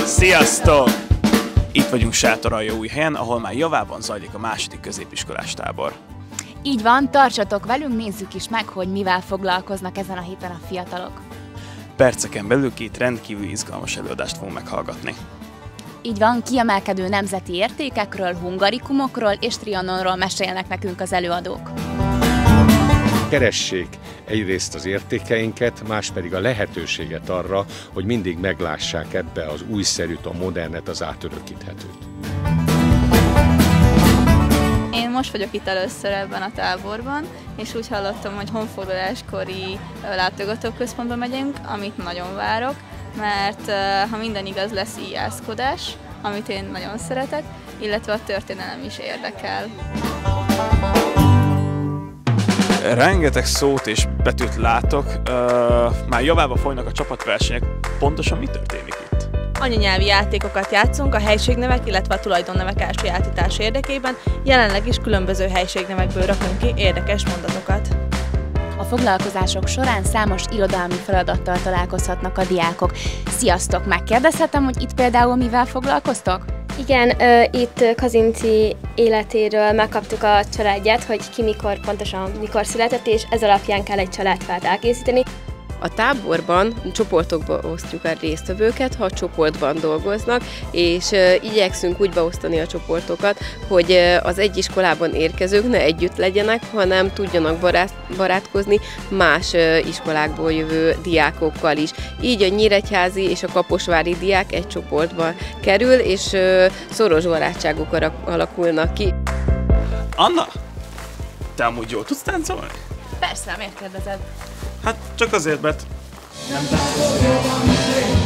Sziasztok! Itt vagyunk Sátoraljaújhelyen, ahol már javában zajlik a második középiskolás tábor. Így van, tartsatok velünk, nézzük is meg, hogy mivel foglalkoznak ezen a héten a fiatalok. Perceken belül két rendkívül izgalmas előadást fogunk meghallgatni. Így van, kiemelkedő nemzeti értékekről, hungarikumokról és trianonról mesélnek nekünk az előadók. Keressék egyrészt az értékeinket, más pedig a lehetőséget arra, hogy mindig meglássák ebbe az újszerűt, a modernet, az átörökíthetőt. Én most vagyok itt először ebben a táborban, és úgy hallottam, hogy honfoglaláskori látogatóközpontba megyünk, amit nagyon várok, mert ha minden igaz, lesz íjászkodás, amit én nagyon szeretek, illetve a történelem is érdekel. Rengeteg szót és betűt látok, már javába folynak a csapatversenyek. Pontosan mi történik itt? Anyanyelvi játékokat játszunk a helységnevek, illetve a tulajdonnevek elsajátítása érdekében, jelenleg is különböző helységnevekből rakunk ki érdekes mondatokat. A foglalkozások során számos irodalmi feladattal találkozhatnak a diákok. Sziasztok! Megkérdezhetem, hogy itt például mivel foglalkoztok? Igen, itt Kazinci életéről megkaptuk a családját, hogy ki mikor, pontosan mikor született, és ez alapján kell egy családfát elkészíteni. A táborban csoportokba osztjuk a résztvevőket, ha csoportban dolgoznak, és igyekszünk úgy beosztani a csoportokat, hogy az egy iskolában érkezők ne együtt legyenek, hanem tudjanak barátkozni más iskolákból jövő diákokkal is. Így a nyíregyházi és a kaposvári diák egy csoportba kerül, és szoros barátságok alakulnak ki. Anna, te amúgy jól tudsz táncolni? Persze, miért kérdezed? Hát csak azért, mert nem táncolsz.